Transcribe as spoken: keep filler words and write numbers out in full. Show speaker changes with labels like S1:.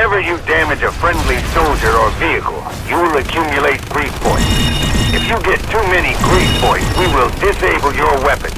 S1: Whenever you damage a friendly soldier or vehicle, you will accumulate grief points. If you get too many grief points, we will disable your weapon.